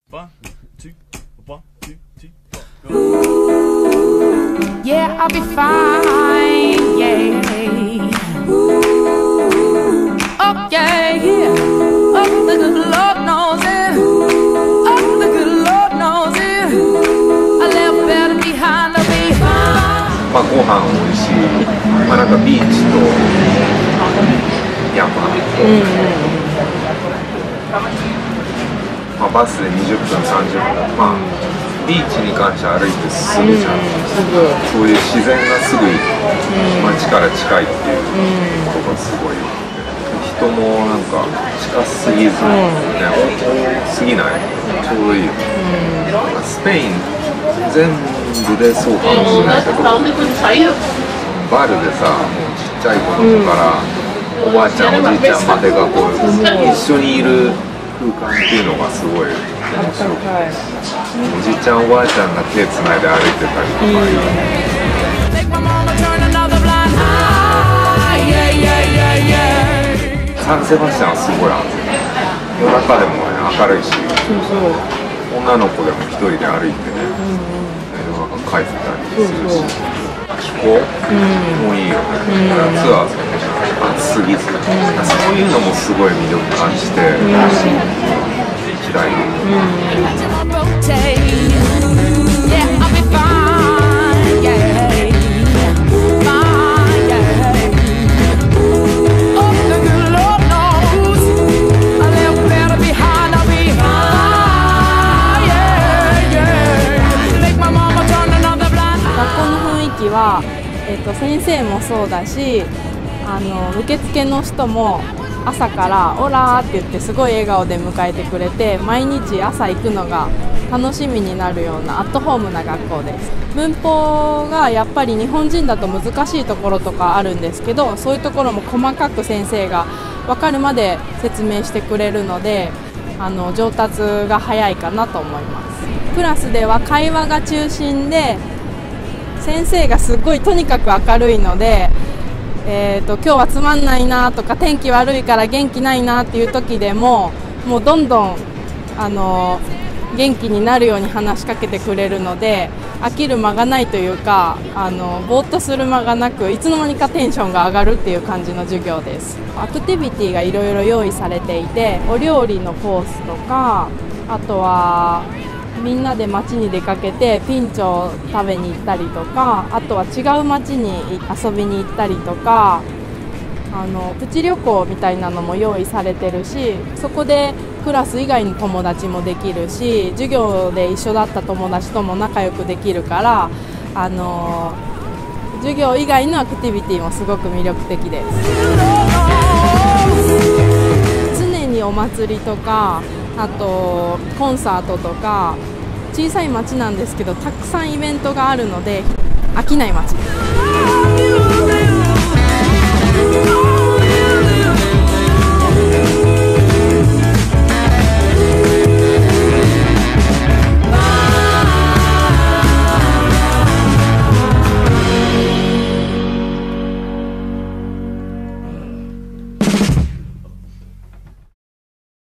One, two, one, two, three, four. Yeah, I'll be fine. Yeah. Oh yeah, yeah. Oh, the good Lord knows it. Oh, the good Lord knows it. I left better behind. I'll be fine. まあご飯美味しい。まあなんかビーチと山。まあバスで20分30分。まあビーチに関しては歩いてすぐじゃん。そういう自然がすぐ街から近いっていうことがすごい。人もなんか近すぎず、ね、多すぎない、ちょうどいいよ。スペイン全部でそうかもしれないけど、バルでさ、ちっちゃい子供からおばあちゃんおじいちゃんまでがこう一緒にいる空間っていうのがすごい面白くて、おじいちゃんおばあちゃんが手つないで歩いてたりとか。サンセバスチャンはすごい安全。夜中でも、ね、明るいし、女の子でも一人で歩いてね、夜中帰ってたりするし、気候もいいよね。夏は暑すぎず、そういうのもすごい魅力感じて、嫌いで。 は先生もそうだし、受付の人も朝から「オラー」って言ってすごい笑顔で迎えてくれて、毎日朝行くのが楽しみになるようなアットホームな学校です。文法がやっぱり日本人だと難しいところとかあるんですけど、そういうところも細かく先生が分かるまで説明してくれるので、上達が早いかなと思います。クラスでは会話が中心で、先生がすごいとにかく明るいので、今日はつまんないなとか天気悪いから元気ないなっていう時でも、もうどんどん元気になるように話しかけてくれるので、飽きる間がないというか、ぼーっとする間がなく、いつの間にかテンションが上がるっていう感じの授業です。アクティビティがいろいろ用意されていて、お料理のコースとか、あとはみんなで街に出かけてピンチョ食べに行ったりとか、あとは違う街に遊びに行ったりとか、プチ旅行みたいなのも用意されてるし、そこでクラス以外の友達もできるし、授業で一緒だった友達とも仲良くできるから、授業以外のアクティビティもすごく魅力的です。常にお祭りとか、あとコンサートとか、小さい町なんですけどたくさんイベントがあるので飽きない町です。